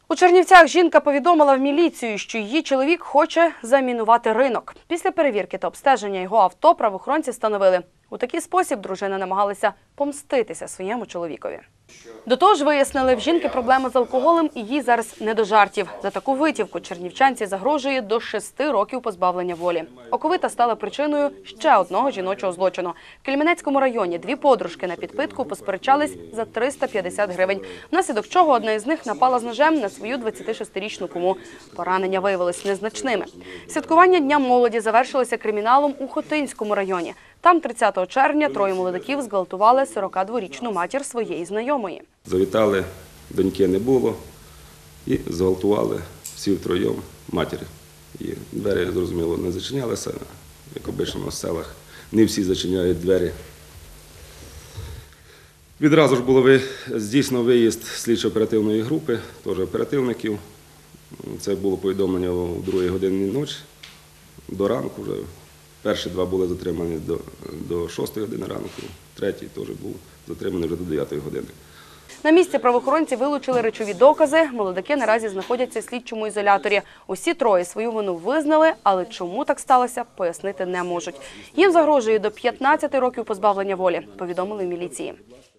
У Чернівцях жінка повідомила в міліцію, що її чоловік хоче замінувати ринок. Після перевірки та обстеження його авто правоохоронці встановили. У такий спосіб дружина намагалася помститися своєму чоловікові. До того ж, вияснили, в жінки проблеми з алкоголем і їй зараз не до жартів. За таку витівку чернівчанці загрожує до 6 років позбавлення волі. Оковита стала причиною ще одного жіночого злочину. В Кельменецькому районі дві подружки на підпитку посперечались за 350 гривень, внаслідок чого одна із них напала з ножем на свою 26-річну куму. Поранення виявились незначними. Святкування Дня молоді завершилося криміналом у Хотинському районі. Там 30 червня троє молодиків зґвалтували 42-річну матір своєї знайомої. Завітали, доньки не було і зґвалтували всі втроєм матері. І двері, зрозуміло, не зачинялися, як обично в селах. Не всі зачиняють двері. Відразу ж було здійснено виїзд слідчо-оперативної групи, теж оперативників. Це було повідомлення о 2 годині ночі, до ранку вже. Перші два були затримані до 6 години ранку, третій теж був затриманий вже до 9 години. На місці правоохоронці вилучили речові докази. Молодики наразі знаходяться в слідчому ізоляторі. Усі троє свою вину визнали, але чому так сталося, пояснити не можуть. Їм загрожує до 15 років позбавлення волі, повідомили в міліції.